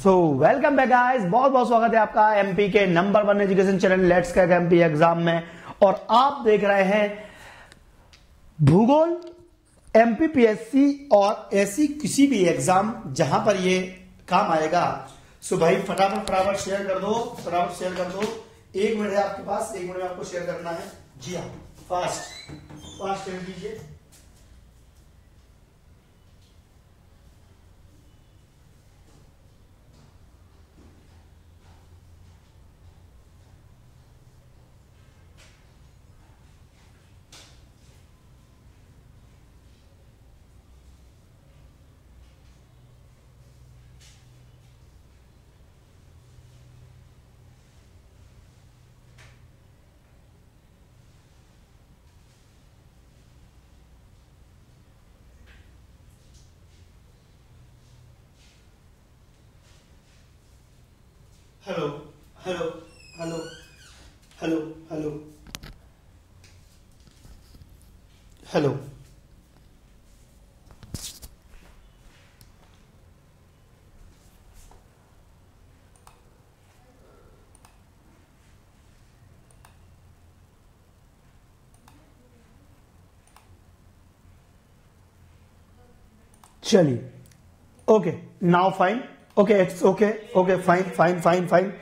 So welcome back guys, बहुत बहुत स्वागत है आपका एमपी के number 1 education channel let's crack MP exam में। और आप देख रहे हैं भूगोल, एमपीपीएससी और ऐसी किसी भी एग्जाम जहां पर ये काम आएगा। सो भाई फटाफट शेयर कर दो, फटाफट शेयर कर दो। 1 मिनट है आपके पास, 1 मिनट में आपको शेयर करना है। जी हाँ, फास्ट शेयर कीजिए। Hello hello hello hello hello hello. चलिए, okay now fine, okay it's okay, okay fine fine fine fine.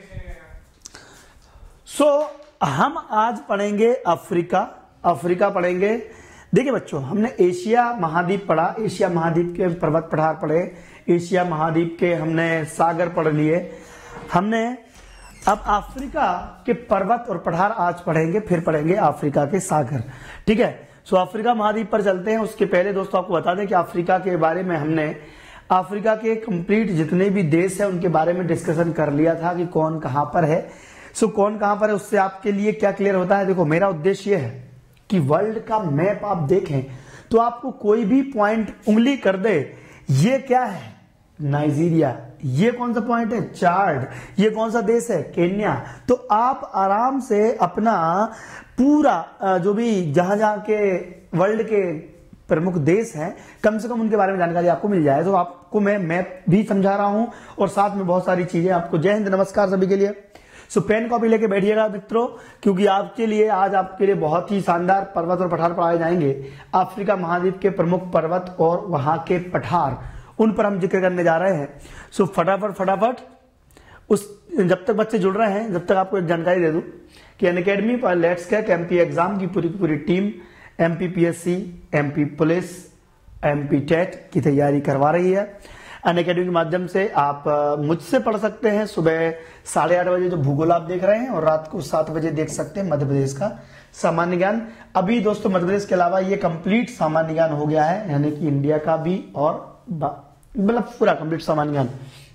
So हम आज पढ़ेंगे अफ्रीका पढ़ेंगे। देखिए बच्चों, हमने एशिया महाद्वीप पढ़ा, एशिया महाद्वीप के पर्वत पठार पढ़े, एशिया महाद्वीप के हमने सागर पढ़ लिए। हमने अब अफ्रीका के पर्वत और पठार आज पढ़ेंगे, फिर पढ़ेंगे अफ्रीका के सागर। ठीक है, सो अफ्रीका महाद्वीप पर चलते हैं। उसके पहले दोस्तों आपको बता दें कि अफ्रीका के बारे में हमने अफ्रीका के कंप्लीट जितने भी देश है उनके बारे में डिस्कशन कर लिया था कि कौन कहां पर है। सो कौन कहां पर है उससे आपके लिए क्या क्लियर होता है। देखो, मेरा उद्देश्य यह है कि वर्ल्ड का मैप आप देखें तो आपको कोई भी पॉइंट उंगली कर दे, ये क्या है नाइजीरिया, ये कौन सा पॉइंट है चार्ड, ये कौन सा देश है केन्या, तो आप आराम से अपना पूरा जो भी जहां जहां के वर्ल्ड के प्रमुख देश हैं कम से कम उनके बारे में जानकारी आपको मिल जाए। तो आपको मैं मैप भी समझा रहा हूं और साथ में बहुत सारी चीजें आपको। जय हिंद, नमस्कार सभी के लिए। सो पेन कॉपी लेके बैठिएगा मित्रों, क्योंकि आपके लिए आज आपके लिए बहुत ही शानदार पर्वत और पठार पढ़ाए जाएंगे। अफ्रीका महाद्वीप के प्रमुख पर्वत और वहां के पठार, उन पर हम जिक्र करने जा रहे हैं। सो फटाफट उस जब तक बच्चे जुड़ रहे हैं, जब तक आपको एक जानकारी दे दूं कि अनअकैडमी पर लेट्स क्रैक एमपी एग्जाम की पूरी team MPPSC, MP police, MP TET की तैयारी करवा रही है। अनअकैडमी के माध्यम से आप मुझसे पढ़ सकते हैं। सुबह 8:30 बजे जो भूगोल आप देख रहे हैं और रात को 7 बजे देख सकते हैं मध्य प्रदेश का सामान्य ज्ञान। अभी दोस्तों मध्य प्रदेश के अलावा ये कंप्लीट सामान्य ज्ञान हो गया है, यानी कि इंडिया का भी और मतलब पूरा कंप्लीट सामान्य ज्ञान।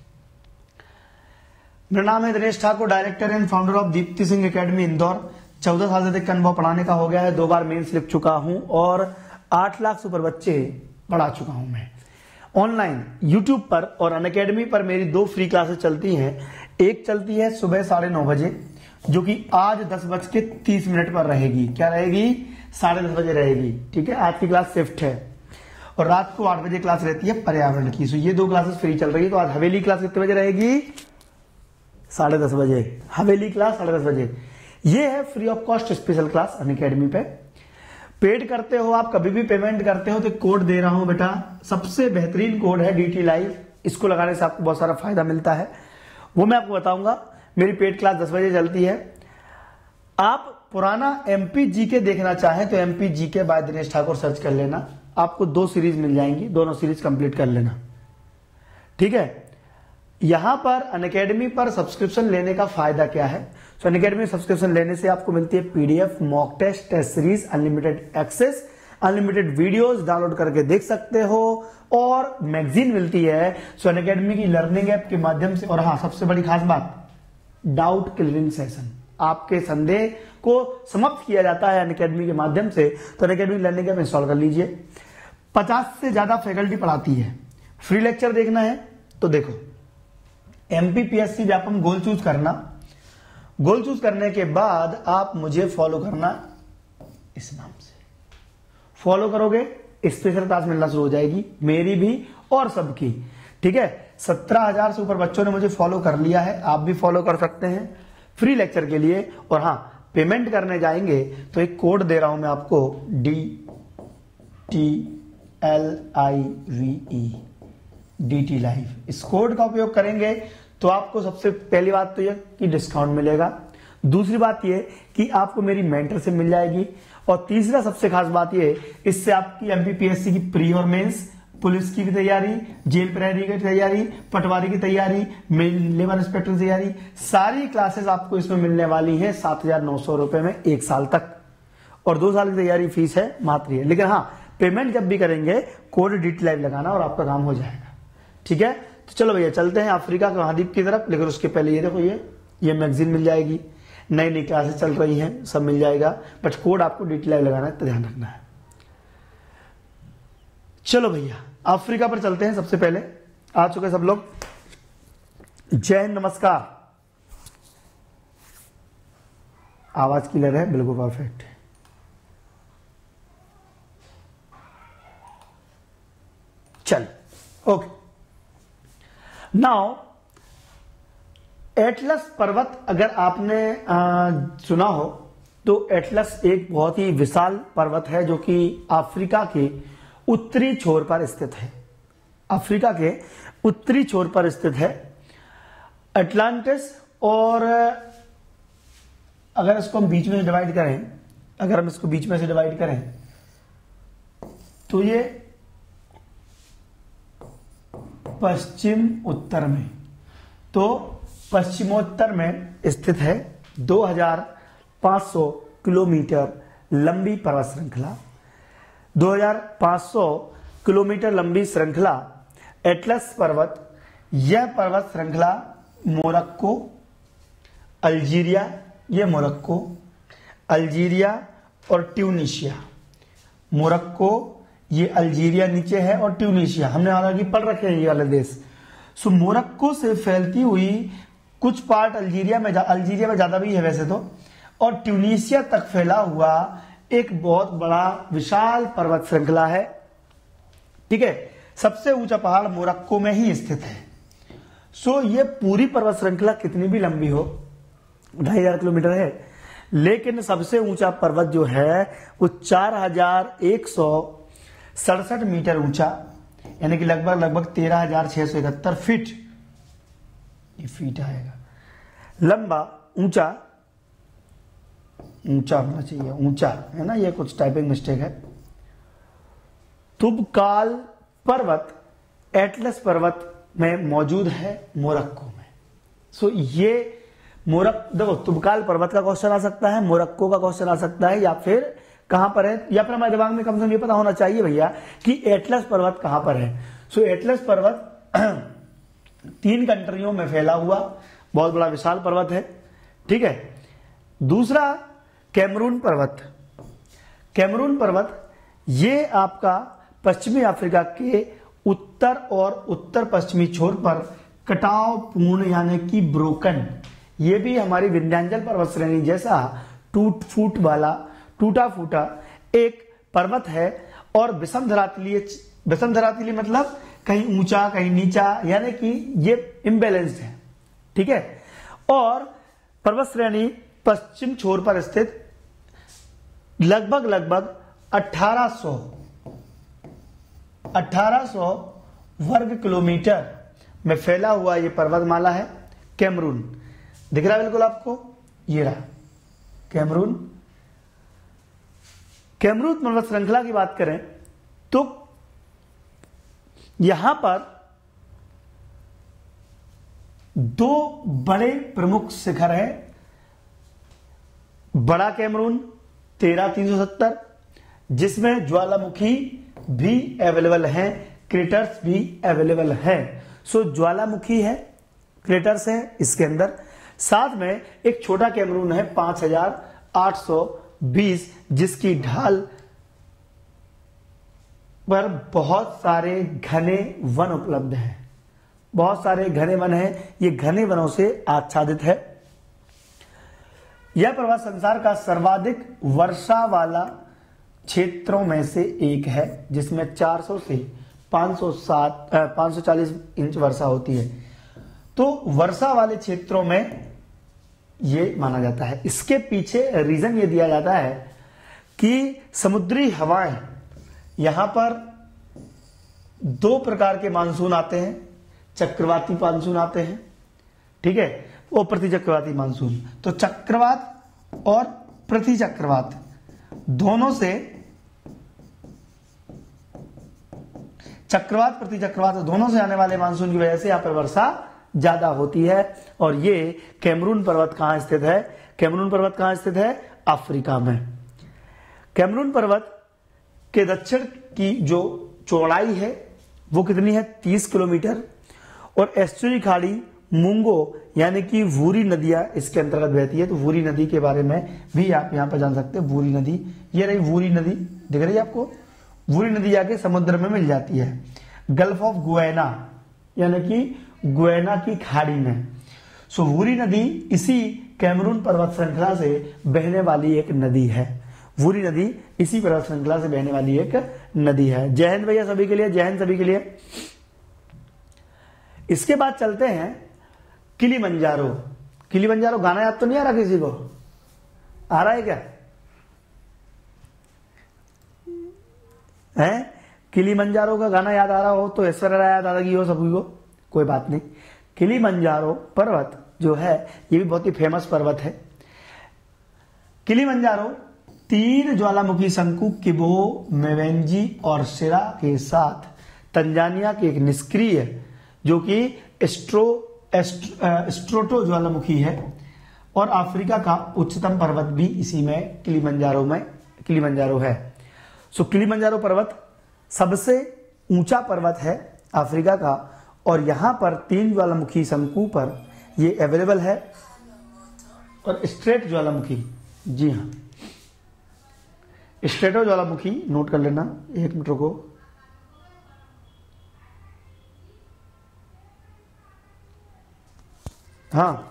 मेरा नाम है Dinesh Thakur, director and founder of Deepti Singh academy Indore. 14 साल से अधिक का अनुभव पढ़ाने का हो गया है। 2 बार मेंस लिख चुका हूं और 8 लाख से ऊपर बच्चे पढ़ा चुका हूं मैं ऑनलाइन यूट्यूब पर। और अनअकैडमी पर मेरी 2 फ्री क्लासेस चलती हैं। एक चलती है सुबह 9:30 बजे, जो कि आज 10:30 पर रहेगी। क्या रहेगी? 10:30 बजे रहेगी। ठीक है, आज की क्लास शिफ्ट है। और रात को 8 बजे क्लास रहती है पर्यावरण की। सो ये 2 क्लासेस फ्री चल रही है। तो आज हवेली क्लास कितने बजे रहेगी? 10:30 बजे हवेली क्लास 10:30 बजे। ये है free of cost special class Unacademy पे। पेड करते हो आप, कभी भी पेमेंट करते हो तो कोड दे रहा हूं बेटा, सबसे बेहतरीन कोड है DT लाइव। इसको लगाने से आपको बहुत सारा फायदा मिलता है, वो मैं आपको बताऊंगा। मेरी पेड क्लास 10 बजे चलती है। आप पुराना MP GK देखना चाहें तो MP GK by Dinesh Thakur search कर लेना, आपको 2 सीरीज मिल जाएंगी, दोनों सीरीज कंप्लीट कर लेना। ठीक है, यहां पर अनअकैडमी पर सब्सक्रिप्शन लेने का फायदा क्या है? तो अनअकैडमी सब्सक्रिप्शन लेने से आपको मिलती है PDF, mock test, test series, unlimited access, unlimited videos download करके देख सकते हो और मैगजीन मिलती है। सो अनअकैडमी की लर्निंग ऐप के माध्यम से। और हाँ, सबसे बड़ी खास बात, डाउट क्लियरिंग सेशन, आपके संदेह को समाप्त किया जाता है अनअकैडमी के माध्यम से। तो अनअकैडमी लर्निंग ऐप इंस्टॉल कर लीजिए। 50 से ज्यादा फैकल्टी पढ़ाती है। फ्री लेक्चर देखना है तो देखो, एमपीपीएससी व्यापम गोल चूज करना। गोल चूज करने के बाद आप मुझे फॉलो करना, इस नाम से फॉलो करोगे, स्पेशल क्लास मिलना शुरू हो जाएगी, मेरी भी और सबकी। ठीक है, 17,000 से ऊपर बच्चों ने मुझे फॉलो कर लिया है, आप भी फॉलो कर सकते हैं फ्री लेक्चर के लिए। और हाँ, पेमेंट करने जाएंगे तो एक कोड दे रहा हूं मैं आपको, DTLIVE लाइव। इस कोड का उपयोग करेंगे तो आपको सबसे पहली बात तो यह कि डिस्काउंट मिलेगा, दूसरी बात यह कि आपको मेरी मेंटर से मिल जाएगी, और तीसरा सबसे खास बात यह, इससे आपकी MPPSC की प्री और मेंस, पुलिस की भी तैयारी, जेल प्रहरी की तैयारी, पटवारी की तैयारी, लेबर इंस्पेक्टर की तैयारी, सारी क्लासेस आपको इसमें मिलने वाली हैं 7,900 रुपए में 1 साल तक। और 2 साल की तैयारी फीस है मात्र है, लेकिन हाँ पेमेंट जब भी करेंगे कोड DTLIVE लगाना और आपका काम हो जाएगा। ठीक है, तो चलो भैया चलते हैं अफ्रीका के महाद्वीप की तरफ। लेकिन उसके पहले ये देखो, ये मैगजीन मिल जाएगी, नई नई क्लासेस चल रही हैं, सब मिल जाएगा, बट कोड आपको DTLIVE लगाना है तो ध्यान रखना है। चलो भैया अफ्रीका पर चलते हैं। सबसे पहले आ चुके सब लोग, जय हिंद, नमस्कार। आवाज क्लियर है, बिल्कुल परफेक्ट। चल ओके, नाउ एटलस पर्वत अगर आपने सुना हो तो एटलस एक बहुत ही विशाल पर्वत है जो कि अफ्रीका के उत्तरी छोर पर स्थित है। अफ्रीका के उत्तरी छोर पर स्थित है अटलांटिस। और अगर इसको हम बीच में डिवाइड करें, अगर हम इसको बीच में से डिवाइड करें तो ये पश्चिम उत्तर में, तो पश्चिमोत्तर में स्थित है 2,500 किलोमीटर लंबी पर्वत श्रृंखला। 2,500 किलोमीटर लंबी श्रृंखला एटलस पर्वत, यह पर्वत श्रृंखला मोरक्को, अल्जीरिया, यह मोरक्को, अल्जीरिया और ट्यूनीशिया, मोरक्को, ये अल्जीरिया नीचे है और ट्यूनीशिया हमने हालांकि पढ़ रखे हैं ये वाले देश। सो मोरक्को से फैलती हुई कुछ पार्ट अल्जीरिया में ज्यादा भी है वैसे तो, और ट्यूनीशिया तक फैला हुआ एक बहुत बड़ा विशाल पर्वत श्रृंखला है। ठीक है, सबसे ऊंचा पहाड़ मोरक्को में ही स्थित है। सो ये पूरी पर्वत श्रृंखला कितनी भी लंबी हो, 2,500 किलोमीटर है, लेकिन सबसे ऊंचा पर्वत जो है वो 4,167 मीटर ऊंचा, यानी कि लगभग 13,671 फीट, ये फीट आएगा, लंबा, ऊंचा होना चाहिए, ऊंचा है ना, ये कुछ टाइपिंग मिस्टेक है। तुबकाल पर्वत एटलस पर्वत में मौजूद है मोरक्को में। सो ये देखो तुबकाल पर्वत का क्वेश्चन आ सकता है, मोरक्को का क्वेश्चन आ सकता है, या फिर कहां पर है, या फिर हमारे दिमाग में कम से कम ये पता होना चाहिए भैया कि एटलस पर्वत कहां पर है। सो एटलस पर्वत 3 कंट्रियों में फैला हुआ बहुत बड़ा विशाल पर्वत है। ठीक है, दूसरा कैमरून पर्वत। कैमरून पर्वत ये आपका पश्चिमी अफ्रीका के उत्तर और उत्तर पश्चिमी छोर पर कटाव पूर्ण यानी कि ब्रोकन, ये भी हमारी विंध्याचल पर्वत श्रेणी जैसा टूटा फूटा एक पर्वत है। और विषम धरातलीय मतलब कहीं ऊंचा कहीं नीचा, यानी कि ये इम्बैलेंस्ड है। ठीक है, और पर्वत श्रेणी पश्चिम छोर पर स्थित लगभग 1800 वर्ग किलोमीटर में फैला हुआ यह पर्वतमाला है कैमरून। दिख रहा है बिल्कुल आपको, ये रहा कैमरून। कैमरून पर्वत श्रृंखला की बात करें तो यहां पर 2 बड़े प्रमुख शिखर हैं। बड़ा कैमरून 13,370, जिसमें ज्वालामुखी भी अवेलेबल हैं, क्रेटर्स भी अवेलेबल हैं। सो ज्वालामुखी है, क्रेटर्स है इसके अंदर। साथ में एक छोटा कैमरून है 5,820, जिसकी ढाल पर बहुत सारे घने वन उपलब्ध हैं। बहुत सारे घने वन हैं, ये घने वनों से आच्छादित है। यह पर्वत संसार का सर्वाधिक वर्षा वाला क्षेत्रों में से एक है, जिसमें 400 से 540 इंच वर्षा होती है। तो वर्षा वाले क्षेत्रों में ये माना जाता है। इसके पीछे रीजन ये दिया जाता है कि समुद्री हवाएं, यहां पर दो प्रकार के मानसून आते हैं, चक्रवाती मानसून आते हैं, ठीक है, वो प्रतिचक्रवाती मानसून। तो चक्रवात और प्रतिचक्रवात दोनों से, चक्रवात प्रतिचक्रवात दोनों से आने वाले मानसून की वजह से यहां पर वर्षा ज्यादा होती है। और ये कैमरून पर्वत कहां स्थित है? कैमरून पर्वत कहां स्थित है? अफ्रीका में। कैमरून पर्वत के दक्षिण की जो चौड़ाई है वो कितनी है? 30 किलोमीटर। और एस्चुरी खाड़ी, मुंगो यानी कि वूरी नदियां इसके अंतर्गत बहती है। तो वूरी नदी के बारे में भी आप यहां पर जान सकते हैं। वूरी नदी, ये रही वूरी नदी, दिख रही है आपको? वूरी नदी जाके समुद्र में मिल जाती है गल्फ ऑफ गुयाना यानी कि गुयाना की खाड़ी में। सो वूरी नदी इसी कैमरून पर्वत श्रृंखला से बहने वाली एक नदी है। वूरी नदी इसी पर्वत श्रृंखला से बहने वाली एक नदी है। जय हिंद भैया सभी के लिए, जय हिंद सभी के लिए। इसके बाद चलते हैं किलिमंजारो। किलिमंजारो गाना याद तो नहीं आ रहा किसी को? आ रहा है क्या? है किलिमंजारो का गाना याद आ रहा हो तो ऐश्वर्या राय याद आ रही हो सभी को, कोई बात नहीं। किलिमंजारो पर्वत जो है ये भी बहुत ही फेमस पर्वत है। किलिमंजारो 3 ज्वालामुखी शंकु किबो, मेवेंजी और सिरा के साथ तंजानिया के एक निष्क्रिय जो कि स्ट्रोटो ज्वालामुखी है, और अफ्रीका का उच्चतम पर्वत भी इसी में किलिमंजारो है। सो किलिमंजारो पर्वत सबसे ऊंचा पर्वत है अफ्रीका का, और यहां पर 3 ज्वालामुखी शंकु पर ये अवेलेबल है। और स्ट्रेट ज्वालामुखी, जी हां, स्ट्रेटो ज्वालामुखी नोट कर लेना, 1 मिनट रुको। हाँ,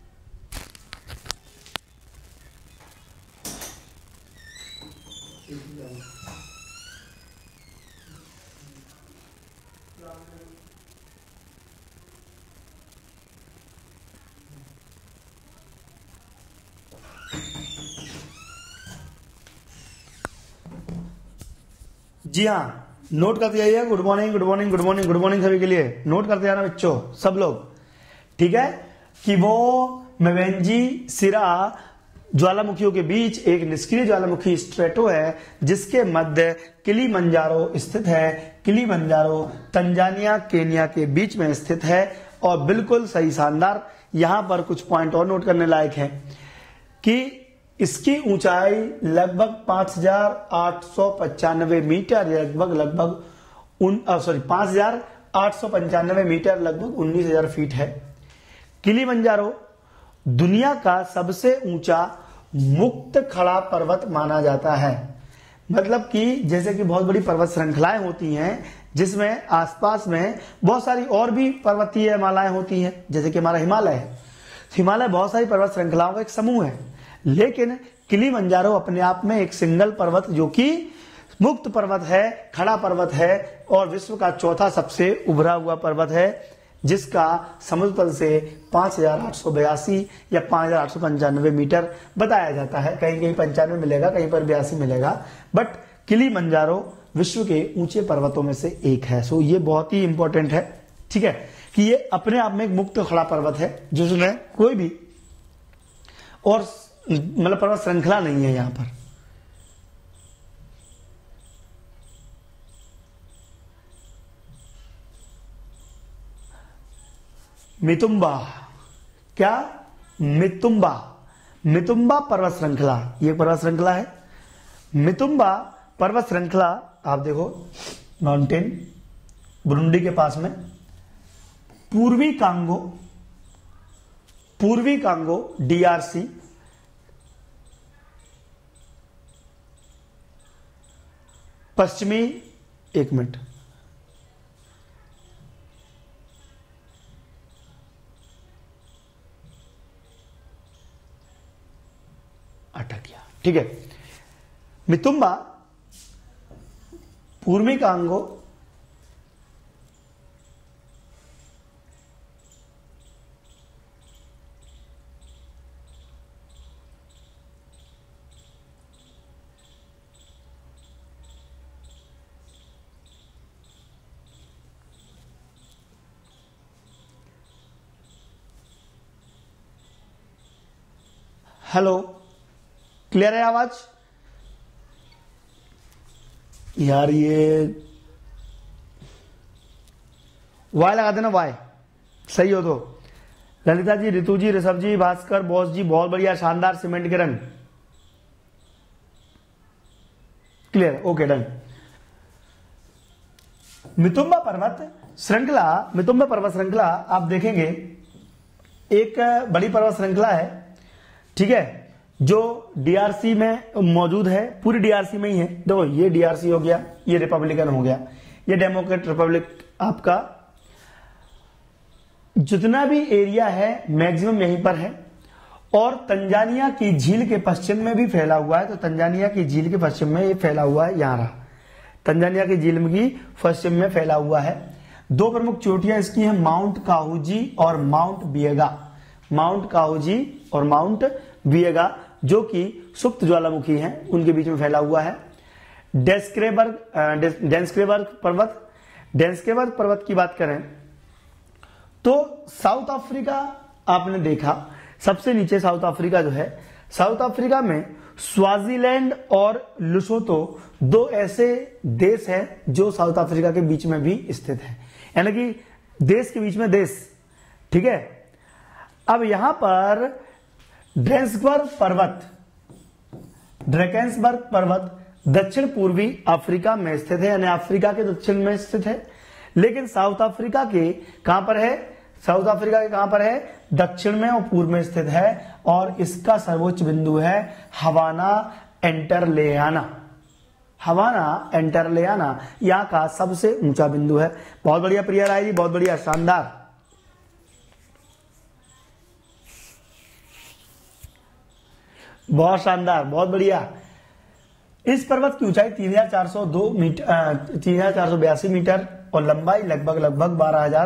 जी हाँ, नोट करते जाइए। Good morning good morning good morning good morning सभी के लिए। नोट करते जाना बच्चों सब लोग, ठीक है। कि वो मेवेंजी सिरा ज्वालामुखियों के बीच एक निष्क्रिय ज्वालामुखी स्ट्रेटो है जिसके मध्य किलिमंजारो स्थित है। किलिमंजारो तंजानिया केनिया के बीच में स्थित है। और बिल्कुल सही, शानदार। यहां पर कुछ पॉइंट और नोट करने लायक है कि इसकी ऊंचाई लगभग 5,895 मीटर, लगभग 5,895 मीटर, लगभग 19,000 फीट है। किलिमंजारो दुनिया का सबसे ऊंचा मुक्त खड़ा पर्वत माना जाता है। मतलब कि जैसे कि बहुत बड़ी पर्वत श्रृंखलाएं होती हैं जिसमें आसपास में बहुत सारी और भी पर्वतीय मालाएं होती हैं, जैसे कि हमारा हिमालय है। हिमालय बहुत सारी पर्वत श्रृंखलाओं का एक समूह है, लेकिन किलिमंजारो अपने आप में एक सिंगल पर्वत जो कि मुक्त पर्वत है, खड़ा पर्वत है, और विश्व का चौथा सबसे उभरा हुआ पर्वत है, जिसका समुद्र तल से 5,882 या 5,895 मीटर बताया जाता है। कहीं कहीं 95 मिलेगा, कहीं पर 82 मिलेगा, बट किलिमंजारो विश्व के ऊंचे पर्वतों में से एक है। सो ये बहुत ही इंपॉर्टेंट है, ठीक है, कि ये अपने आप में एक मुक्त खड़ा पर्वत है जिसमें कोई भी और मतलब पर्वत श्रृंखला नहीं है। यहां पर मितुंबा, क्या? मितुंबा पर्वत श्रृंखला, ये पर्वत श्रृंखला है। मितुंबा पर्वत श्रृंखला आप देखो, माउंटेन बुरुंडी के पास में, पूर्वी कांगो DRC, पश्चिमी, एक मिनट, अटक गया, ठीक है। मितुंबा पूर्वी कांगो हेलो, क्लियर है आवाज? यार ये वाई लगा देना, वाई सही हो तो। ललिता जी, रितु जी, ऋषभ जी, भास्कर, बॉस जी, बहुत बढ़िया, शानदार, सीमेंट के रंग, क्लियर, ओके डन। मितुंबा पर्वत श्रृंखला आप देखेंगे एक बड़ी पर्वत श्रृंखला है, ठीक है, जो डीआरसी में मौजूद है, पूरी डीआरसी में ही है। देखो ये डीआरसी हो गया, ये रिपब्लिकन हो गया, ये डेमोक्रेट रिपब्लिक, आपका जितना भी एरिया है मैक्सिमम यहीं पर है। और तंजानिया की झील के पश्चिम में भी फैला हुआ है, तो तंजानिया की झील के पश्चिम में ये फैला हुआ है, यहां रहा, तंजानिया की झील की पश्चिम में फैला हुआ है। दो प्रमुख चोटियां इसकी हैं, माउंट काहुजी और माउंट बिएगा, माउंट काहुजी और माउंट बिएगा, जो कि सुप्त ज्वालामुखी हैं, उनके बीच में फैला हुआ है। डेंसक्रेबर्ग पर्वत की बात करें तो साउथ अफ्रीका आपने देखा, सबसे नीचे साउथ अफ्रीका जो है, साउथ अफ्रीका में स्वाजीलैंड और लुसोतो दो ऐसे देश हैं जो साउथ अफ्रीका के बीच में भी स्थित है, यानी कि देश के बीच में देश, ठीक है। अब यहां पर ड्रेकेंसबर्ग पर्वत दक्षिण पूर्वी अफ्रीका में स्थित है, यानी अफ्रीका के दक्षिण में स्थित है, लेकिन साउथ अफ्रीका के कहां पर है, साउथ अफ्रीका के कहां पर है, दक्षिण में और पूर्व में स्थित है, और इसका सर्वोच्च बिंदु है हवाना एंटरलेयाना, यहां का सबसे ऊंचा बिंदु है। बहुत बढ़िया प्रिया राय जी, बहुत बढ़िया, शानदार, बहुत शानदार, बहुत बढ़िया। इस पर्वत की ऊंचाई 3,482 मीटर और लंबाई लगभग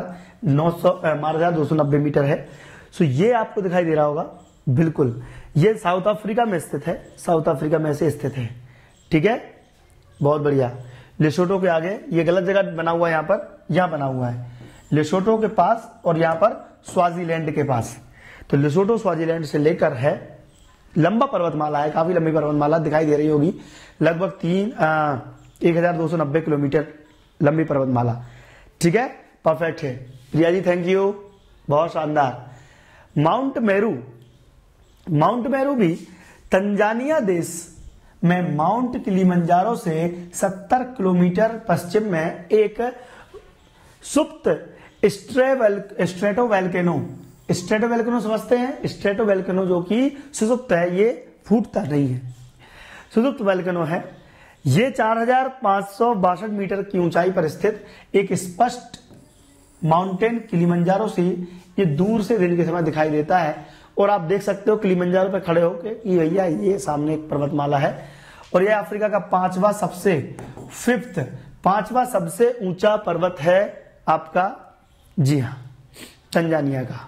12,290 मीटर है। सो ये आपको दिखाई दे रहा होगा, बिल्कुल ये साउथ अफ्रीका में स्थित है, साउथ अफ्रीका में से स्थित है, ठीक है, बहुत बढ़िया। लेसोटो के आगे, ये गलत जगह बना हुआ है, यहां पर, यहां बना हुआ है लेसोटो के पास, और यहां पर स्वाजीलैंड के पास। तो लेसोटो स्वाजीलैंड से लेकर है, लंबा पर्वतमाला है, काफी लंबी पर्वतमाला दिखाई दे रही होगी, लगभग 1,290 किलोमीटर लंबी पर्वतमाला, ठीक है, परफेक्ट है प्रिया जी, थैंक यू, बहुत शानदार। माउंट मेरू भी तंजानिया देश में माउंट किलिमंजारो से 70 किलोमीटर पश्चिम में एक सुप्त स्ट्रेटोवोल्केनो समझते हैं, स्ट्रेटोवोल्केनो जो कि सुसुप्त है, ये फूटता नहीं है, सुसुप्त वोल्केनो है। ये 4,562 मीटर की ऊंचाई पर स्थित एक स्पष्ट माउंटेन किलिमंजारो से ये दूर से दिन के समय दिखाई देता है, और आप देख सकते हो किलिमंजारो पर खड़े होकर कि भैया ये सामने एक पर्वतमाला है, और यह अफ्रीका का पांचवा सबसे ऊंचा पर्वत है आपका, जी हां, तंजानिया का।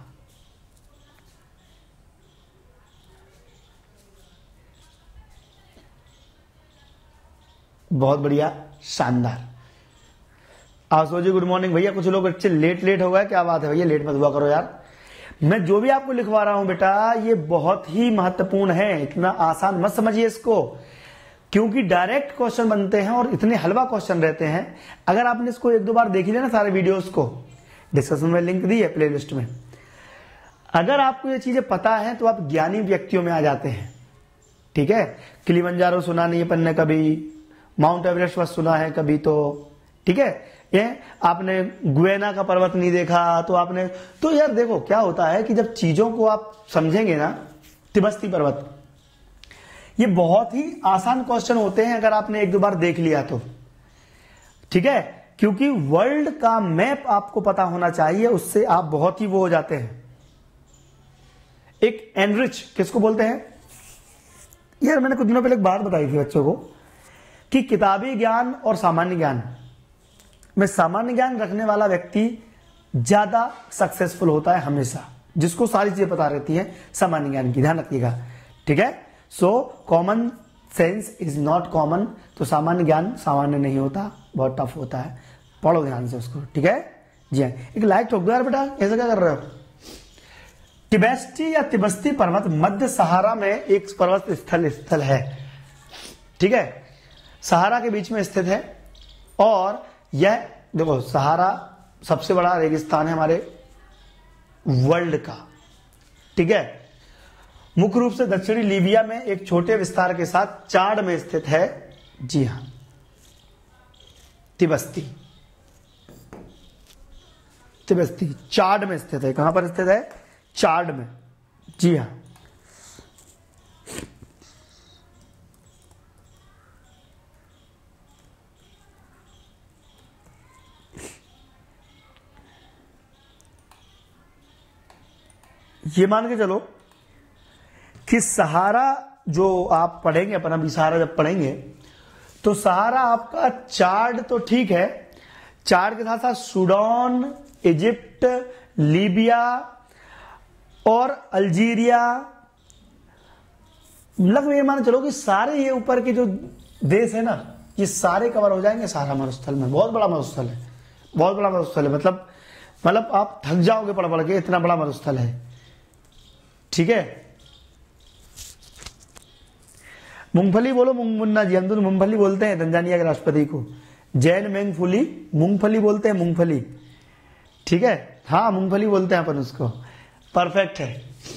बहुत बढ़िया, शानदार। आसो जी गुड मॉर्निंग भैया, कुछ लोग अच्छे लेट हो गए, क्या बात है भैया, लेट मत हुआ करो यार। मैं जो भी आपको लिखवा रहा हूं बेटा, ये बहुत ही महत्वपूर्ण है, इतना आसान मत समझिए इसको, क्योंकि डायरेक्ट क्वेश्चन बनते हैं और इतने हलवा क्वेश्चन रहते हैं। अगर आपने इसको एक दो बार देख लिया ना, सारे वीडियोस को डिस्कशन में लिंक दी है प्लेलिस्ट में, अगर आपको ये चीजें पता है तो आप ज्ञानी व्यक्तियों में आ जाते हैं, ठीक है। किलिमंजारो सुना नहीं अपन ने कभी, माउंट एवरेस्ट बस सुना है कभी, तो ठीक है, ये आपने गुएना का पर्वत नहीं देखा, तो आपने, तो यार देखो क्या होता है कि जब चीजों को आप समझेंगे ना, तिब्बती पर्वत, ये बहुत ही आसान क्वेश्चन होते हैं अगर आपने एक दो बार देख लिया तो, ठीक है, क्योंकि वर्ल्ड का मैप आपको पता होना चाहिए, उससे आप बहुत ही वो हो जाते हैं। एक एनरिच किसको बोलते हैं यार, मैंने कुछ दिनों पहले एक बात बताई थी बच्चों को कि किताबी ज्ञान और सामान्य ज्ञान में सामान्य ज्ञान रखने वाला व्यक्ति ज्यादा सक्सेसफुल होता है हमेशा, जिसको सारी चीजें पता रहती है सामान्य ज्ञान की, ध्यान रखिएगा, ठीक है। So common sense is not common, तो सामान्य ज्ञान सामान्य नहीं होता, बहुत टफ होता है, पढ़ो ध्यान से उसको, ठीक है जी हाँ। एक लाइक ठोक दो यार बेटा, ऐसा क्या कर रहे हो, तिबेस्टी या तिबस्ती पर्वत मध्य सहारा में एक पर्वत स्थल है, ठीक है, सहारा के बीच में स्थित है। और यह देखो सहारा सबसे बड़ा रेगिस्तान है हमारे वर्ल्ड का, ठीक है। मुख्य रूप से दक्षिणी लीबिया में एक छोटे विस्तार के साथ चाड में स्थित है। जी हां, तिबस्ती चाड में स्थित है। कहां पर स्थित है? चाड में। जी हां, ये मान के चलो कि सहारा जो आप पढ़ेंगे, अपन अभी सहारा जब पढ़ेंगे तो सहारा आपका चाड तो ठीक है, चाड के साथ साथ सूडान, इजिप्ट, लीबिया और अल्जीरिया, लगभग ये मान चलो कि सारे ये ऊपर के जो देश है ना, ये सारे कवर हो जाएंगे सहारा मरुस्थल में। बहुत बड़ा मरुस्थल है, बहुत बड़ा मरुस्थल है, मतलब आप थक जाओगे पढ़ पढ़ के, इतना बड़ा मरुस्थल है, ठीक है। मूंगफली बोलो मुन्ना जी, हम तो मूंगफली बोलते हैं तंजानिया के राष्ट्रपति को। जैन मेंगफुली, मूंगफली बोलते हैं, मूंगफली, ठीक है। हाँ मूंगफली बोलते हैं अपन उसको, परफेक्ट है,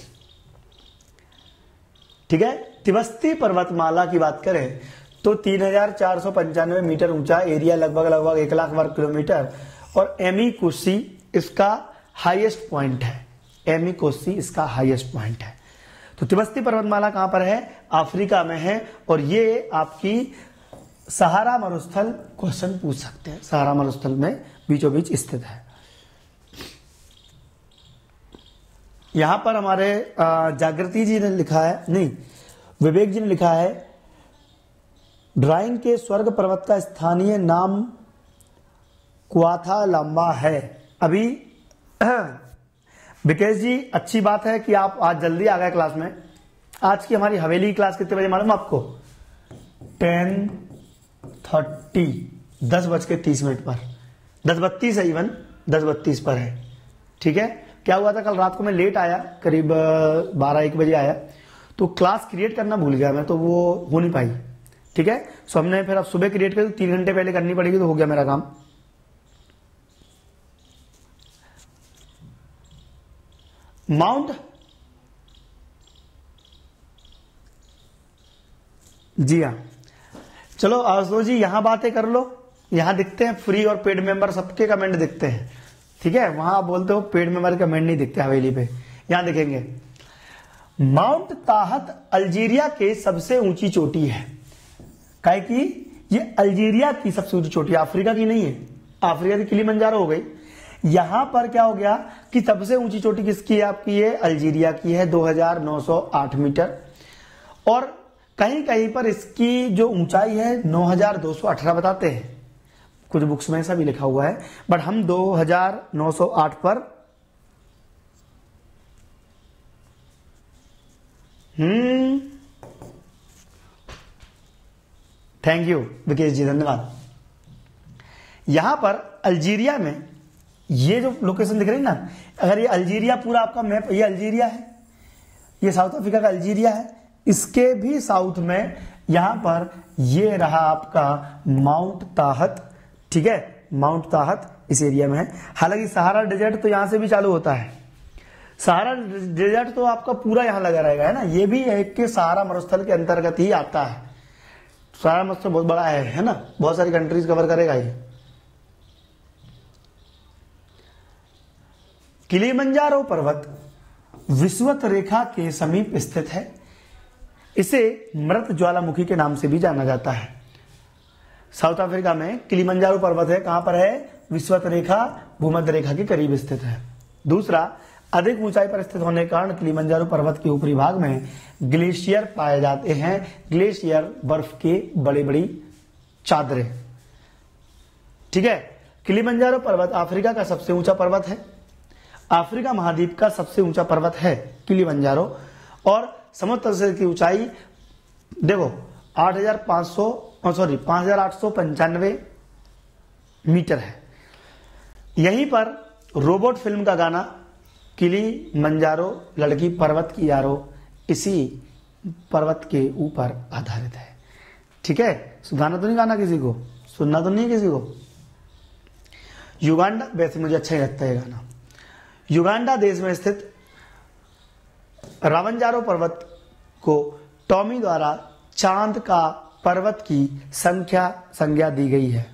ठीक है। तिबस्ती पर्वतमाला की बात करें तो 3495 मीटर ऊंचा, एरिया लगभग 1 लाख वर्ग किलोमीटर, और एमी कोसी इसका हाईएस्ट पॉइंट है। एमी कोसी इसका हाईएस्ट पॉइंट है। तो तिबस्ती पर्वतमाला कहां पर है? अफ्रीका में है। और ये आपकी सहारा मरुस्थल, क्वेश्चन पूछ सकते हैं, सहारा मरुस्थल में बीचों बीच स्थित है। यहां पर हमारे जागृति जी ने लिखा है, नहीं विवेक जी ने लिखा है, ड्राइंग के स्वर्ग पर्वत का स्थानीय नाम क्वाथा लंबा है। अभी विकेश जी अच्छी बात है कि आप आज जल्दी आ गए क्लास में। आज की हमारी हवेली की क्लास कितने बजे मालूम आपको? 10:30, 10:30 पर, 10:32 है, इवन 10:32 पर है, ठीक है। क्या हुआ था कल रात को मैं लेट आया, करीब 12-1 बजे आया, तो क्लास क्रिएट करना भूल गया मैं, तो वो हो नहीं पाई, ठीक है। सो हमने फिर अब सुबह क्रिएट कर, 3 घंटे पहले करनी पड़ेगी, तो हो गया मेरा काम। माउंट, जी हाँ, चलो आशुतोष जी यहां बातें कर लो, यहां दिखते हैं फ्री और पेड मेंबर सबके कमेंट दिखते हैं, ठीक है। वहां आप बोलते हो पेड मेंबर कमेंट नहीं दिखते हवेली पे, यहां दिखेंगे। माउंट ताहत अल्जीरिया के सबसे ऊंची चोटी है। काहे कि ये अल्जीरिया की सबसे ऊंची चोटी, अफ्रीका की नहीं है। अफ्रीका की किलिमंजारो हो गई, यहां पर क्या हो गया कि सबसे ऊंची चोटी किसकी है? आपकी ये अल्जीरिया की है, 2908 मीटर। और कहीं कहीं पर इसकी जो ऊंचाई है 9218 बताते हैं, कुछ बुक्स में ऐसा भी लिखा हुआ है, बट हम 2908 पर थैंक यू विकेश जी, धन्यवाद। यहां पर अल्जीरिया में ये जो लोकेशन दिख रही है ना, अगर ये अल्जीरिया पूरा आपका मैप, ये अल्जीरिया है, ये साउथ अफ्रीका का अल्जीरिया है, इसके भी साउथ में यहां पर ये रहा आपका माउंट ताहत, ठीक है। माउंट ताहत इस एरिया में है। हालांकि सहारा डेजर्ट तो यहां से भी चालू होता है, सहारा डेजर्ट तो आपका पूरा यहां लगा रहेगा, है ना। ये भी एक के सहारा मरुस्थल के अंतर्गत ही आता है। सहारा मरुस्थल बहुत बड़ा है ना, बहुत सारी कंट्रीज कवर करेगा ये। किलिमंजारो पर्वत विषुवत रेखा के समीप स्थित है। इसे मृत ज्वालामुखी के नाम से भी जाना जाता है। साउथ अफ्रीका में किलिमंजारो पर्वत है, कहां पर है? विषुवत रेखा, भूमध्य रेखा के करीब स्थित है। दूसरा, अधिक ऊंचाई पर स्थित होने के कारण किलिमंजारो पर्वत के ऊपरी भाग में ग्लेशियर पाए जाते हैं। ग्लेशियर बर्फ के बड़ी बड़ी चादरें, ठीक है। किलिमंजारो पर्वत अफ्रीका का सबसे ऊंचा पर्वत है। अफ्रीका महाद्वीप का सबसे ऊंचा पर्वत है किलिमंजारो। और समुद्र तल की ऊंचाई देखो 5895 मीटर है। यहीं पर रोबोट फिल्म का गाना किली मंजारो लड़की पर्वत की यारो इसी पर्वत के ऊपर आधारित है। ठीक है, गाना तो नहीं गाना किसी को, सुनना तो नहीं किसी को। युगांडा, वैसे मुझे अच्छा ही लगता है गाना। युगांडा देश में स्थित रावंजारो पर्वत को टॉमी द्वारा चांद का पर्वत की संज्ञा दी गई है।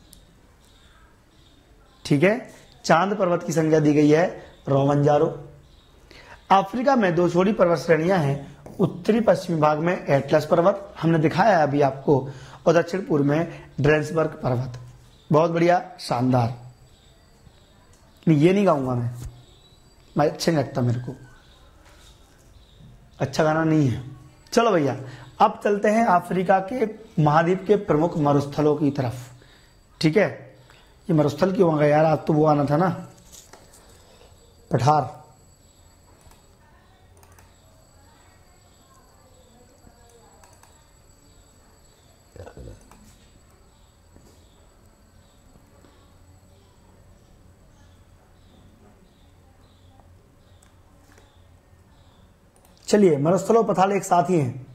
ठीक है, चांद पर्वत की संज्ञा दी गई है रोवंजारो। अफ्रीका में दो छोटी पर्वत श्रेणियां हैं, उत्तरी पश्चिमी भाग में एटलस पर्वत हमने दिखाया है अभी आपको, और दक्षिण पूर्व में ड्रेसबर्ग पर्वत। बहुत बढ़िया, शानदार। ये नहीं गाऊंगा मैं अच्छे नहीं लगता मेरे को, अच्छा गाना नहीं है। चलो भैया, अब चलते हैं अफ्रीका के महाद्वीप के प्रमुख मरुस्थलों की तरफ। ठीक है, ये मरुस्थल क्यों आ गया यार, आज तो वो आना था ना, पठार। चलिए, मरुस्थल और पठार एक साथ ही हैं।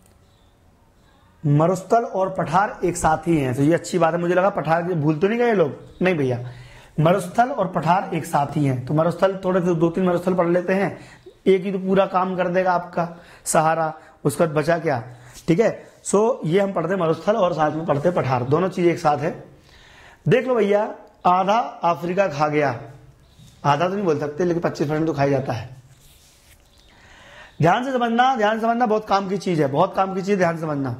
मरुस्थल और पठार एक साथ ही हैं, तो ये अच्छी बात है। मुझे लगा पठार भूल तो नहीं गए लोग, नहीं भैया, मरुस्थल और पठार एक साथ ही हैं। तो मरुस्थल थोड़े से 2-3 मरुस्थल पढ़ लेते हैं, एक ही तो पूरा काम कर देगा आपका सहारा, उसके बाद बचा क्या। ठीक है, सो ये हम पढ़ते मरुस्थल और साथ में पढ़ते पठार, दोनों चीज एक साथ है। देख लो भैया, आधा अफ्रीका खा गया, आधा तो नहीं बोल सकते, लेकिन 25% तो खाया जाता है। ध्यान से समझना, बहुत काम की चीज है, बहुत काम की चीज, ध्यान समझना।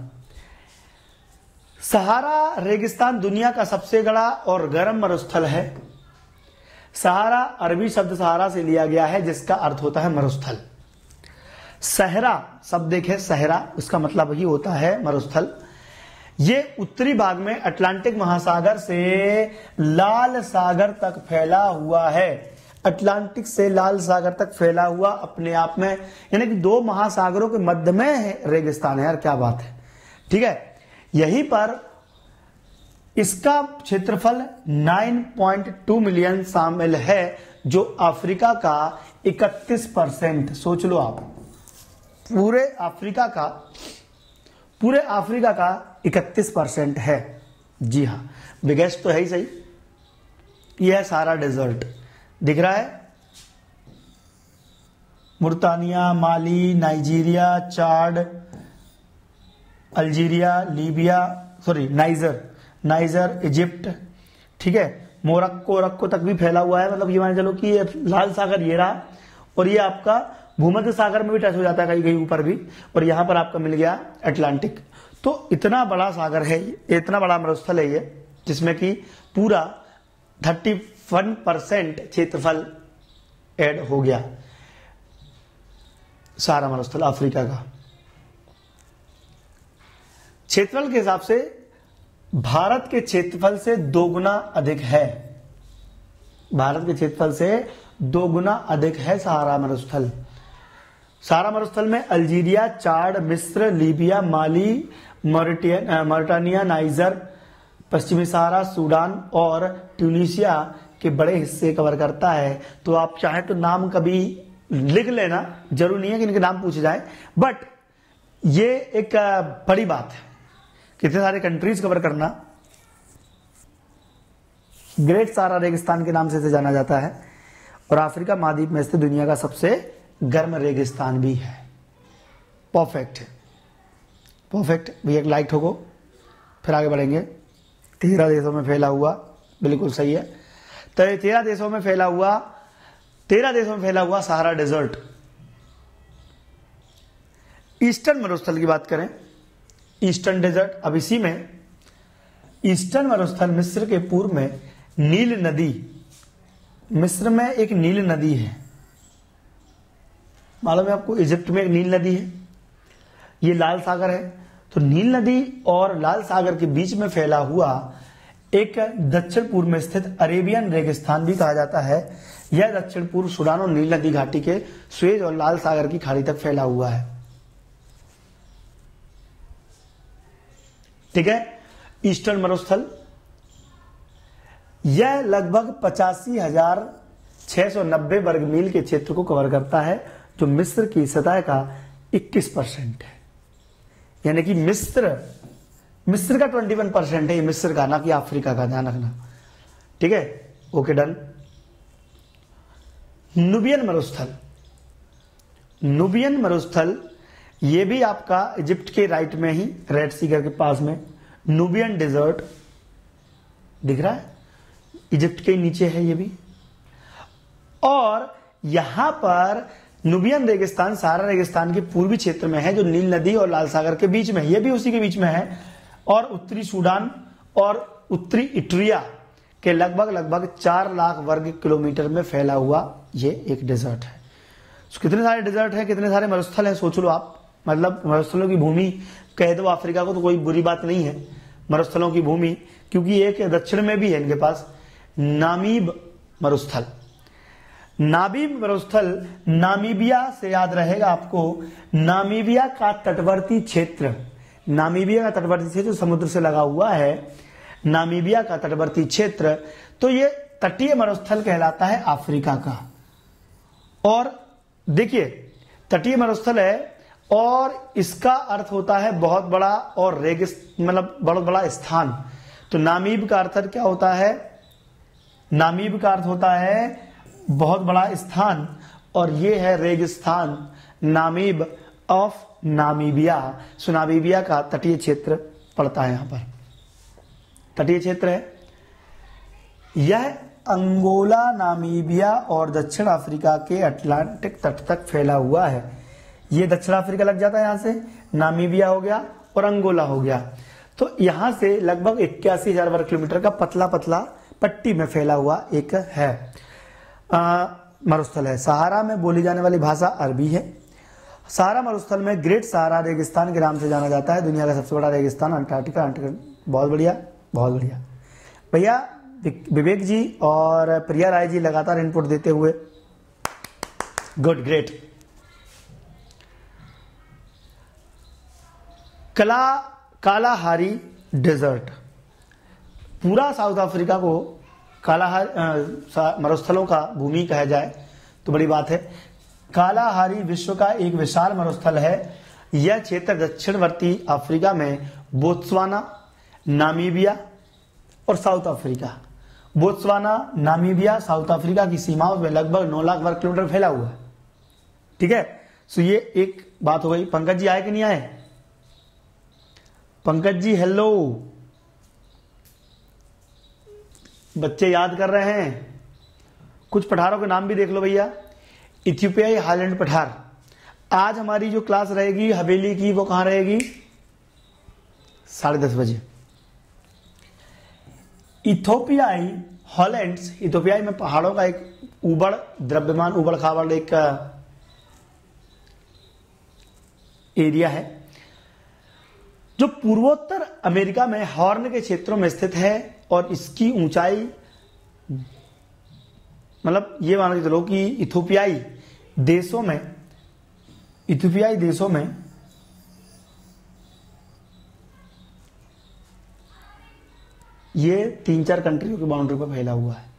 सहारा रेगिस्तान दुनिया का सबसे बड़ा और गर्म मरुस्थल है। सहारा अरबी शब्द सहारा से लिया गया है, जिसका अर्थ होता है मरुस्थल। सहरा शब्द देखें, सहरा उसका मतलब ही होता है मरुस्थल। ये उत्तरी भाग में अटलांटिक महासागर से लाल सागर तक फैला हुआ है। अटलांटिक से लाल सागर तक फैला हुआ अपने आप में, यानी कि 2 महासागरों के मध्य में रेगिस्तान है यार, क्या बात है। ठीक है, यहीं पर इसका क्षेत्रफल 9.2 मिलियन शामिल है, जो अफ्रीका का 31%, सोच लो आप, पूरे अफ्रीका का 31% है। जी हां, बिगेस्ट तो है ही सही। यह सारा डेजर्ट दिख रहा है, Mauritania, Mali, Nigeria, Chad, Algeria, Libya, Niger, Egypt. ठीक है, मोरक्को तक भी फैला हुआ है। मतलब ये मान चलो कि ये लाल सागर ये रहा, और ये आपका भूमध्य सागर में भी टच हो जाता है कहीं ऊपर भी, और यहां पर आपका मिल गया अटलांटिक। तो इतना बड़ा सागर है, इतना बड़ा मरुस्थल है ये, जिसमें कि पूरा 31% क्षेत्रफल ऐड हो गया, सारा मरुस्थल अफ्रीका का। क्षेत्रफल के हिसाब से भारत के क्षेत्रफल से 2 गुना अधिक है। भारत के क्षेत्रफल से 2 गुना अधिक है सहारा मरुस्थल। सहारा मरुस्थल में अल्जीरिया, चाड, मिस्र, लीबिया, माली, मॉरिटानिया, नाइजर, पश्चिमी सहारा, सूडान और ट्यूनीशिया के बड़े हिस्से कवर करता है। तो आप चाहे तो नाम कभी लिख लेना, जरूर नहीं है कि इनके नाम पूछे जाए, बट ये एक बड़ी बात है, कितने सारे कंट्रीज कवर करना। ग्रेट सहारा रेगिस्तान के नाम से इसे जाना जाता है, और अफ्रीका महाद्वीप में स्थित दुनिया का सबसे गर्म रेगिस्तान भी है। परफेक्ट भैया, एक लाइक ठोको, फिर आगे बढ़ेंगे। 13 देशों में फैला हुआ, बिल्कुल सही है। तो 13 देशों में फैला हुआ सहारा डेजर्ट। ईस्टर्न मरुस्थल की बात करें, ईस्टर्न डेजर्ट, अब इसी में ईस्टर्न मरुस्थल मिस्र के पूर्व में नील नदी, मिस्र में एक नील नदी है, मालूम है आपको, इजिप्ट में एक नील नदी है, ये लाल सागर है। तो नील नदी और लाल सागर के बीच में फैला हुआ एक दक्षिण पूर्व में स्थित अरेबियन रेगिस्तान भी कहा जाता है। यह दक्षिण पूर्व सूडान और नील नदी घाटी के स्वेज और लाल सागर की खाड़ी तक फैला हुआ है। ठीक है, ईस्टर्न मरुस्थल, यह लगभग 85,000 690 वर्ग मील के क्षेत्र को कवर करता है, जो मिस्र की सतह का 21% है। यानी कि मिस्र का 21% है, ये मिस्र का, ना कि अफ्रीका का, ध्यान रखना। ठीक है, ओके डन। नुबियन मरुस्थल ये भी आपका इजिप्ट के राइट में ही, रेड सी के पास में नुबियन डेजर्ट दिख रहा है, इजिप्ट के नीचे है ये भी। और यहां पर नुबियन रेगिस्तान सहारा रेगिस्तान के पूर्वी क्षेत्र में है, जो नील नदी और लाल सागर के बीच में है, ये भी उसी के बीच में है। और उत्तरी सूडान और उत्तरी इट्रिया के लगभग 4 लाख वर्ग किलोमीटर में फैला हुआ ये एक डेजर्ट है। तो कितने सारे डेजर्ट है, कितने सारे मरुस्थल हैं, सोच लो आप। मतलब मरुस्थलों की भूमि कह दो अफ्रीका को तो कोई बुरी बात नहीं है, मरुस्थलों की भूमि, क्योंकि एक दक्षिण में भी है इनके पास नामीब मरुस्थल। नामीबिया से याद रहेगा आपको, नामीबिया का तटवर्ती क्षेत्र जो समुद्र से लगा हुआ है, नामीबिया का तटवर्ती क्षेत्र, तो ये तटीय मरुस्थल कहलाता है अफ्रीका का। और देखिए तटीय मरुस्थल है और इसका अर्थ होता है बहुत बड़ा, और मतलब बहुत बड़ा स्थान। तो नामीब का अर्थ क्या होता है, नामीब का अर्थ होता है बहुत बड़ा स्थान, और ये है रेगिस्तान, Namib of Namibia. So Namibia का तटीय क्षेत्र पड़ता है, यहां पर तटीय क्षेत्र है। यह अंगोला, नामीबिया और दक्षिण अफ्रीका के अटलांटिक तट तक फैला हुआ है। ये दक्षिण अफ्रीका लग जाता है, यहां से नामीबिया हो गया और अंगोला हो गया। तो यहां से लगभग 81,000 वर्ग किलोमीटर का पतला पट्टी में फैला हुआ एक है मरुस्थल है। सहारा में बोली जाने वाली भाषा अरबी है। सहारा मरुस्थल में ग्रेट सहारा रेगिस्तान के नाम से जाना जाता है। दुनिया का सबसे बड़ा रेगिस्तान अंटार्कटिका। बहुत बढ़िया भैया। विवेक जी और प्रिया राय जी लगातार इनपुट देते हुए, गुड, ग्रेट। कालाहारी डेजर्ट, पूरा साउथ अफ्रीका को मरुस्थलों का भूमि कहा जाए तो बड़ी बात है। कालाहारी विश्व का एक विशाल मरुस्थल है। यह क्षेत्र दक्षिणवर्ती अफ्रीका में बोत्सवाना, नामीबिया और South Africa, Botswana, Namibia, South Africa की सीमाओं में लगभग 9 लाख वर्ग किलोमीटर फैला हुआ है। ठीक है, सो ये एक बात हो गई। पंकज जी आए कि नहीं आए? पंकज जी हेलो, बच्चे याद कर रहे हैं? कुछ पठारों के नाम भी देख लो भैया। इथियोपियाई हाईलैंड पठार। आज हमारी जो क्लास रहेगी हवेली की, वो कहां रहेगी? 10:30 बजे। इथियोपियाई हॉलैंड्स, इथियोपियाई में पहाड़ों का एक द्रव्यमान उबड़ खाबड़ एक एरिया है, जो पूर्वोत्तर अमेरिका में हॉर्न के क्षेत्रों में स्थित है। और इसकी ऊंचाई, मतलब ये मान के चलो कि इथियोपियाई देशों में ये 3-4 कंट्रियों की बाउंड्री पर फैला हुआ है।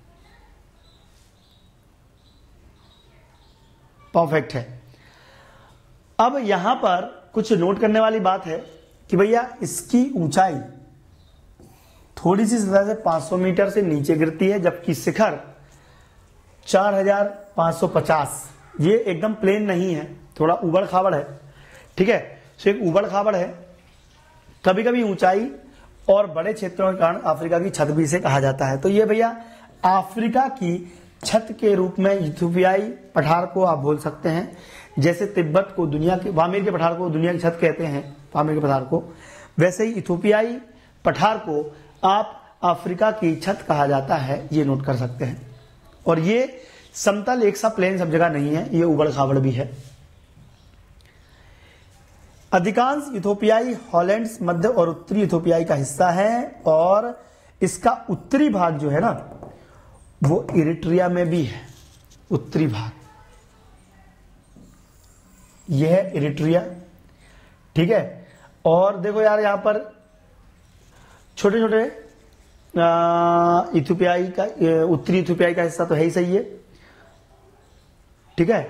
परफेक्ट है। अब यहां पर कुछ नोट करने वाली बात है कि भैया इसकी ऊंचाई थोड़ी सी सतह से 500 मीटर से नीचे गिरती है, जबकि शिखर 4550। ये एकदम प्लेन नहीं है, थोड़ा उबड़ खाबड़ है। ठीक है, तो एक उबड़ खाबड़ है। कभी कभी ऊंचाई और बड़े क्षेत्रों के कारण अफ्रीका की छत भी इसे कहा जाता है। तो ये भैया अफ्रीका की छत के रूप में इथियोपियाई पठार को आप बोल सकते हैं। जैसे तिब्बत को दुनिया के, पामीर के पठार को दुनिया की छत कहते हैं, पामीर के पठार को, वैसे ही इथियोपियाई पठार को आप अफ्रीका की छत कहा जाता है। ये नोट कर सकते हैं। और ये समतल एक सा प्लेन सब जगह नहीं है, ये उबड़ खाबड़ भी है। अधिकांश इथियोपियाई हॉलैंड्स मध्य और उत्तरी इथियोपियाई का हिस्सा है, और इसका उत्तरी भाग जो है ना, वो इरिट्रिया में भी है। उत्तरी भाग यह है इरिट्रिया। ठीक है, और देखो यार यहां पर छोटे छोटे इथियोपियाई का, उत्तरी इथियोपियाई का हिस्सा तो है ही, सही है। ठीक है,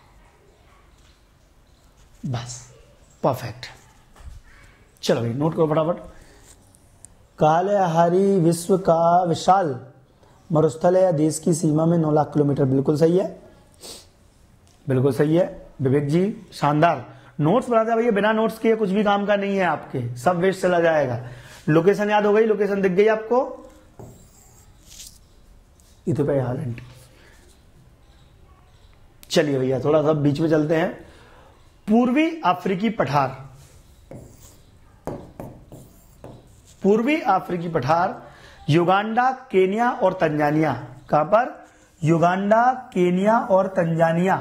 बस परफेक्ट। चलो भाई नोट करो फटाफट। कालाहारी विश्व का विशाल मरुस्थल है, देश की सीमा में 9 लाख किलोमीटर। बिल्कुल सही है, बिल्कुल सही है विवेक जी, शानदार। नोट्स बनाते हैं भैया, बिना नोट्स के कुछ भी काम का नहीं है आपके, सब वेस्ट चला जाएगा। लोकेशन याद हो गई, लोकेशन दिख गई आपको, इथियोपिया हालैंड। चलिए भैया थोड़ा सा बीच में चलते हैं। पूर्वी अफ्रीकी पठार, पूर्वी अफ्रीकी पठार युगांडा, केन्या और तंजानिया। कहां पर? युगांडा, केन्या और तंजानिया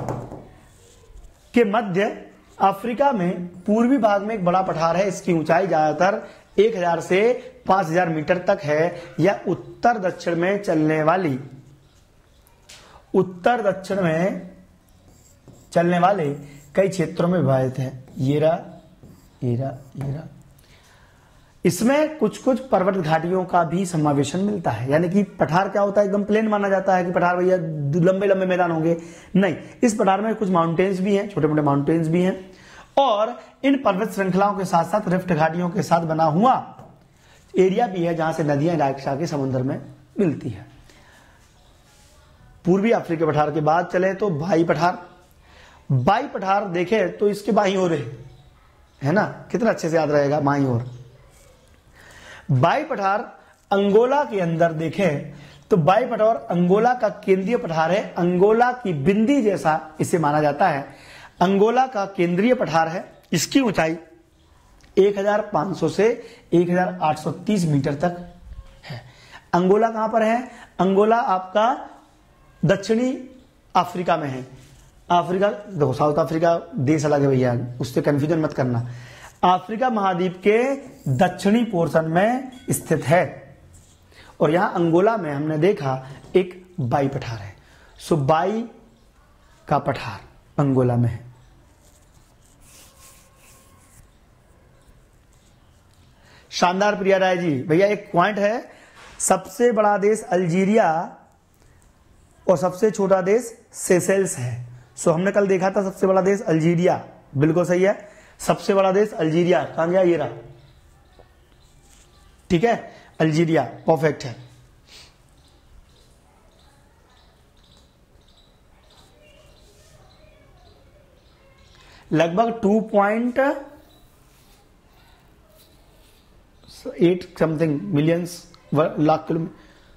के मध्य अफ्रीका में पूर्वी भाग में एक बड़ा पठार है। इसकी ऊंचाई ज्यादातर 1000 से 5000 मीटर तक है। यह उत्तर दक्षिण में चलने वाली, उत्तर दक्षिण में चलने वाले कई क्षेत्रों में विभाजित है। येरा येरा येरा। इसमें कुछ कुछ पर्वत घाटियों का भी समावेशन मिलता है। यानी कि पठार क्या होता है, एकदम प्लेन माना जाता है कि पठार भैया लंबे लंबे मैदान होंगे, नहीं, इस पठार में कुछ माउंटेन्स भी हैं, छोटे मोटे माउंटेन्स भी हैं, और इन पर्वत श्रृंखलाओं के साथ साथ रिफ्ट घाटियों के साथ बना हुआ एरिया भी है जहां से नदियां डायरेक्ट आके समुद्र में मिलती है। पूर्वी अफ्रीकी पठार के बाद चले तो बाई पठार। बाई पठार देखे तो इसके बाई ओर है ना, कितना अच्छे से याद रहेगा, बाई ओर। बाई पठार अंगोला के अंदर देखें तो बाई पठार अंगोला का केंद्रीय पठार है। अंगोला की बिंदी जैसा इसे माना जाता है। अंगोला का केंद्रीय पठार है। इसकी ऊंचाई 1500 से 1830 मीटर तक है। अंगोला कहां पर है? अंगोला आपका दक्षिणी अफ्रीका में है। अफ्रीका देखो, साउथ अफ्रीका देश अलग है भैया, उससे कंफ्यूजन मत करना। अफ्रीका महाद्वीप के दक्षिणी पोर्शन में स्थित है। और यहां अंगोला में हमने देखा एक बाई पठार है। सो बाई का पठार अंगोला में है। शानदार प्रिया राय जी। भैया एक पॉइंट है, सबसे बड़ा देश अल्जीरिया और सबसे छोटा देश सेशेल्स है। सो हमने कल देखा था सबसे बड़ा देश अल्जीरिया, बिल्कुल सही है, सबसे बड़ा देश अल्जीरिया। कहां गया ये रहा, ठीक है, अल्जीरिया परफेक्ट है। लगभग 2.8 समथिंग मिलियंस लाख किलोमीटर,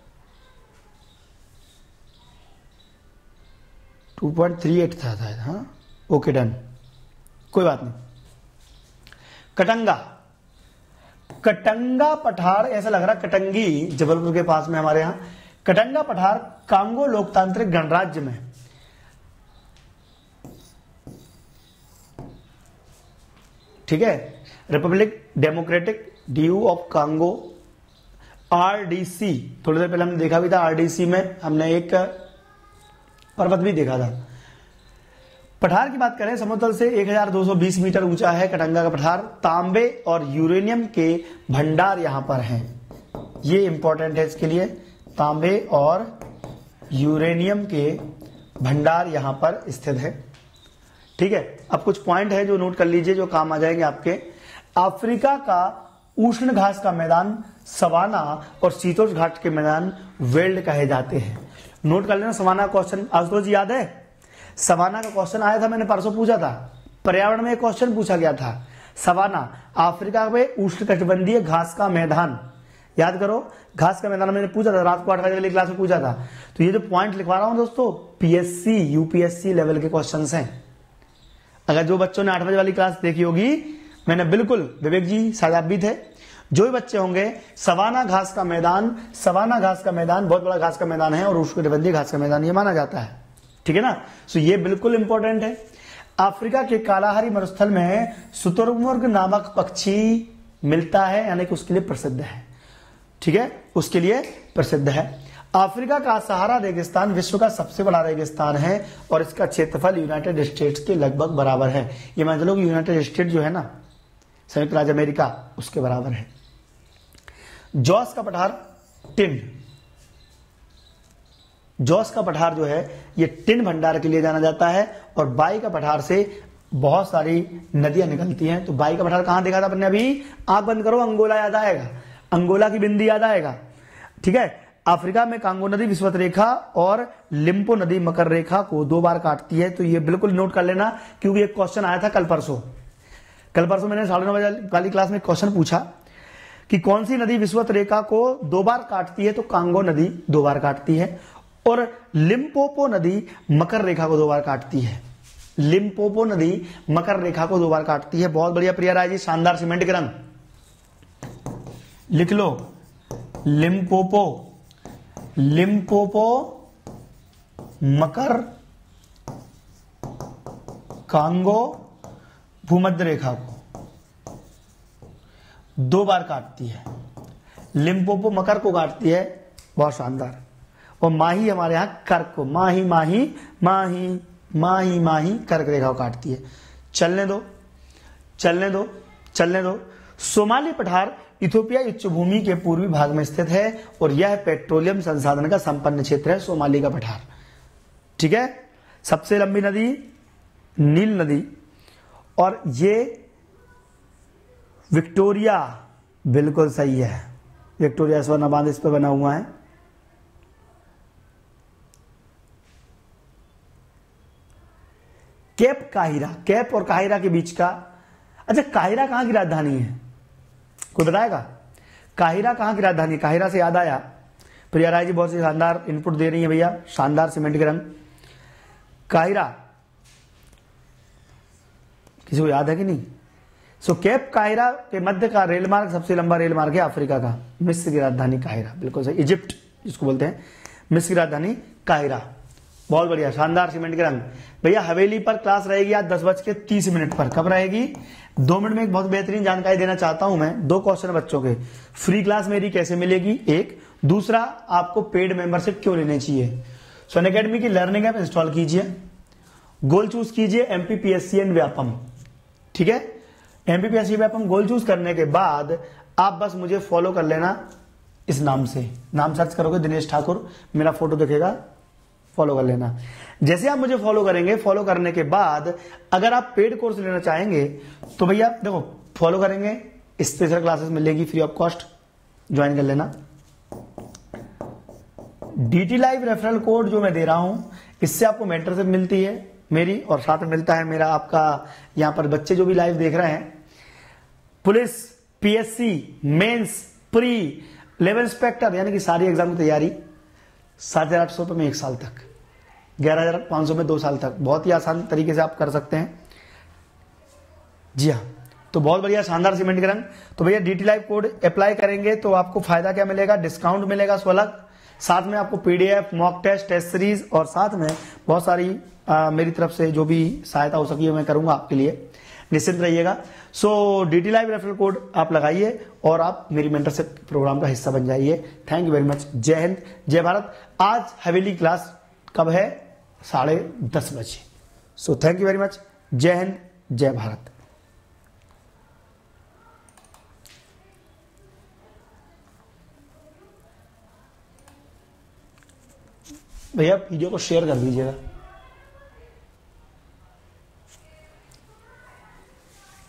2.38 था शायद। हाँ ओके डन, कोई बात नहीं। कटंगा, कटंगा पठार, ऐसा लग रहा कटंगी जबलपुर के पास में हमारे यहां। कटंगा पठार कांगो लोकतांत्रिक गणराज्य में, ठीक है, republic democratic the of Congo, RDC. थोड़ी देर पहले हमने देखा भी था, आरडीसी में हमने एक पर्वत भी देखा था। पठार की बात करें, समुद्र से 1220 मीटर ऊंचा है कटंगा का पठार। तांबे और यूरेनियम के भंडार यहां पर हैं, ये इंपॉर्टेंट है इसके लिए। तांबे और यूरेनियम के भंडार यहां पर स्थित है, ठीक है। अब कुछ पॉइंट है जो नोट कर लीजिए, जो काम आ जाएंगे आपके। अफ्रीका का उष्ण घास का मैदान सवाना और शीतोष्ण घाट के मैदान वेल्ड कहे जाते हैं। नोट कर लेना, सवाना क्वेश्चन आशुतोष याद है, सवाना का क्वेश्चन आया था, मैंने परसों पूछा था, पर्यावरण में एक क्वेश्चन पूछा गया था। सवाना अफ्रीका में उष्णकटिबंधीय घास का मैदान, याद करो, घास का मैदान मैंने पूछा था, रात को 8 बजे वाली क्लास में पूछा था। तो ये जो पॉइंट लिखवा रहा हूं दोस्तों, पीएससी यूपीएससी लेवल के क्वेश्चन हैं। अगर जो बच्चों ने 8 बजे वाली क्लास देखी होगी, मैंने बिल्कुल, विवेक जी शायद आप भी थे, जो भी बच्चे होंगे, सवाना घास का मैदान, सवाना घास का मैदान बहुत बड़ा घास का मैदान है और उष्णकटिबंधीय घास का मैदान ये माना जाता है, ठीक है ना। सो ये बिल्कुल इंपॉर्टेंट है। अफ्रीका के कालाहारी मरुस्थल में शुतुरमुर्ग नामक पक्षी मिलता है, यानी कि उसके लिए प्रसिद्ध है, ठीक है, उसके लिए प्रसिद्ध है। अफ्रीका का सहारा रेगिस्तान विश्व का सबसे बड़ा रेगिस्तान है और इसका क्षेत्रफल यूनाइटेड स्टेट्स के लगभग बराबर है। ये मान लो कि यूनाइटेड स्टेट जो है ना, संयुक्त राज्य अमेरिका, उसके बराबर है। जॉस का पठार टिन, जॉस का पठार जो है ये टिन भंडार के लिए जाना जाता है, और बाई का पठार से बहुत सारी नदियां निकलती हैं। तो बाई का पठार कहां देखा था अपने अभी, आंख बंद करो, अंगोला याद आएगा, अंगोला की बिंदी याद आएगा, ठीक है। अफ्रीका में कांगो नदी विषुवत रेखा और लिम्पो नदी मकर रेखा को 2 बार काटती है। तो ये बिल्कुल नोट कर लेना, क्योंकि एक क्वेश्चन आया था कल परसों मैंने 9:30 बजे वाली क्लास में क्वेश्चन पूछा कि कौन सी नदी विषुवत रेखा को 2 बार काटती है, तो कांगो नदी 2 बार काटती है, और लिम्पोपो नदी मकर रेखा को 2 बार काटती है। लिम्पोपो नदी मकर रेखा को 2 बार काटती है। बहुत बढ़िया प्रिया राय जी, शानदार, सीमेंट के रंग लिख लो। लिम्पोपो मकर कांगो भूमध्य रेखा को 2 बार काटती है। लिम्पोपो मकर को काटती है, बहुत शानदार। और माही हमारे यहां कर्क को, माही माही माही माही माही कर्क रेखा को काटती है। चलने दो। सोमाली पठार इथियोपिया उच्चभूमि के पूर्वी भाग में स्थित है, और यह पेट्रोलियम संसाधन का संपन्न क्षेत्र है, सोमाली का पठार, ठीक है। सबसे लंबी नदी नील नदी, और ये विक्टोरिया, बिल्कुल सही है, विक्टोरिया स्वर्ण बांध इस पर बना हुआ है। केप काहिरा, केप और काहिरा के बीच का, अच्छा काहिरा कहां की राजधानी है, कोई बताएगा? काहिरा कहां की राजधानी है? काहिरा से याद आया, प्रिया राय जी बहुत ही शानदार इनपुट दे रही है भैया, शानदार, सीमेंट के रंग। काहिरा किसी को याद है कि नहीं? सो केप काहिरा के मध्य का रेल मार्ग सबसे लंबा रेल मार्ग है अफ्रीका का। मिस्र की राजधानी काहिरा, बिल्कुल सही, इजिप्ट जिसको बोलते हैं, मिस्र की राजधानी काहिरा। बहुत बढ़िया, शानदार, सीमेंट के रंग। भैया हवेली पर क्लास रहेगी आज 10:30 पर। कब रहेगी? 2 मिनट में एक बहुत बेहतरीन जानकारी देना चाहता हूं मैं। 2 क्वेश्चन बच्चों के। फ्री क्लास मेरी कैसे मिलेगी, एक। दूसरा, आपको पेड मेंबरशिप क्यों लेनी चाहिए? सो अनअकैडमी की लर्निंग ऐप इंस्टॉल कीजिए, गोल चूज कीजिए एमपीपीएससी एंड व्यापम, ठीक है। एमपीपीएससी व्यापम गोल चूज करने के बाद आप बस मुझे फॉलो कर लेना, इस नाम से, नाम सर्च करोगे दिनेश ठाकुर, मेरा फोटो दिखेगा, फॉलो कर लेना। जैसे आप मुझे फॉलो करेंगे, फॉलो करने के बाद अगर आप पेड कोर्स लेना चाहेंगे तो भैया देखो, फॉलो करेंगे, स्पेशल क्लासेस मिलेगी फ्री ऑफ कॉस्ट, ज्वाइन कर लेना। डीटी लाइव रेफरल कोड जो मैं दे रहा हूं, इससे आपको मेंटरशिप मिलती है मेरी, और साथ में मिलता है मेरा आपका, यहां पर बच्चे जो भी लाइव देख रहे हैं, police, PSC, mains, pre, level inspector, यानी कि सारी एग्जाम की तैयारी 7,800 रुपये में 1 साल तक, 11,500 में 2 साल तक, बहुत ही आसान तरीके से आप कर सकते हैं। जी हाँ, तो बहुत बढ़िया, शानदार, सीमेंट के रंग। तो भैया डीटी लाइव कोड अप्लाई करेंगे तो आपको फायदा क्या मिलेगा? डिस्काउंट मिलेगा 16, साथ में आपको PDF, mock test, test series, और साथ में बहुत सारी मेरी तरफ से जो भी सहायता हो सकी मैं करूंगा आपके लिए, निश्चिंत रहिएगा। So DT live referral code आप लगाइए और आप मेरी मेंटरशिप प्रोग्राम का हिस्सा बन जाइए। Thank you very much. जय हिंद, जय भारत। आज हवेली क्लास कब है? 10:30 बजे। So thank you very much. जय हिंद, जय भारत। भैया वीडियो को शेयर कर दीजिएगा।